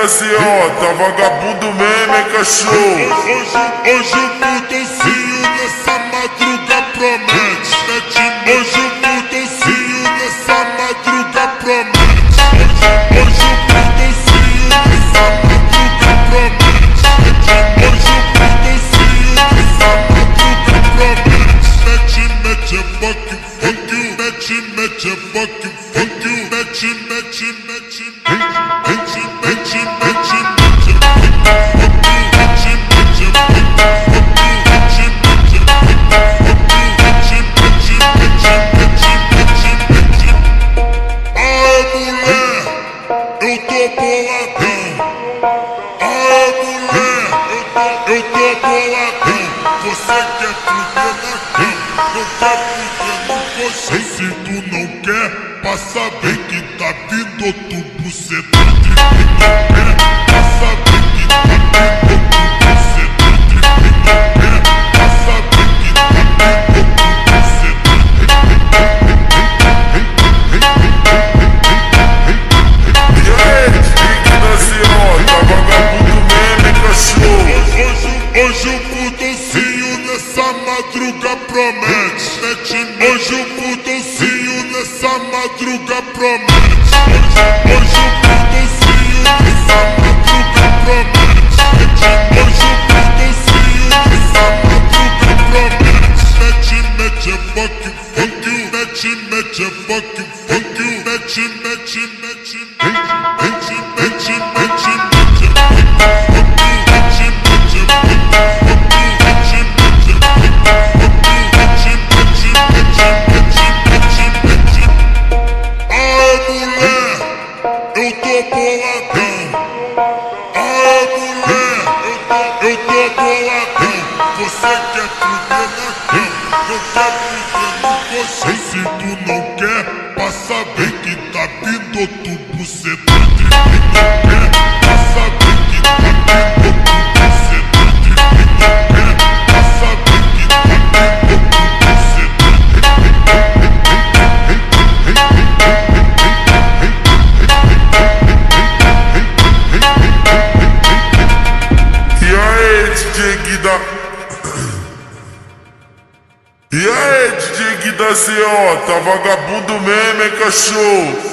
da Ciota, vagabundo mesmo é cachorro. Hoje o putocinho nessa madruga promete. Hoje o putocinho nessa madruga promete. Hoje o putocinho nessa madruga promete. Hoje o putocinho nessa madruga promete. Mete a fuck you, mete a fuck you, mete. Eu tô boladão. Aê mulher, eu tô boladão. Você quer fuder na cama, não quer fuder no colchão. Se tu não quer, passa bem que tá vindo outro buceta. Passa bem que tá vindo outro buceta. Passa bem que tá vindo outro buceta. Hoje o putocinho nessa madruga promete. Hoje o putocinho nessa madruga promete. Hoje o putocinho nessa madruga promete. Hoje o putocinho nessa madruga promete. Mete a fuck you, mete a fuck you, mete. Eu tô boladão. Aê mulher, eu tô boladão. Você quer fuder na cama, não quer fuder no colchão. Se tu não quer, passa bem que tá vindo outro buceta. Passa bem que tá vindo outro buceta. Passa bem que tá vindo outro buceta. E aí, DJ da Ciota, vagabundo mesmo é cachorro.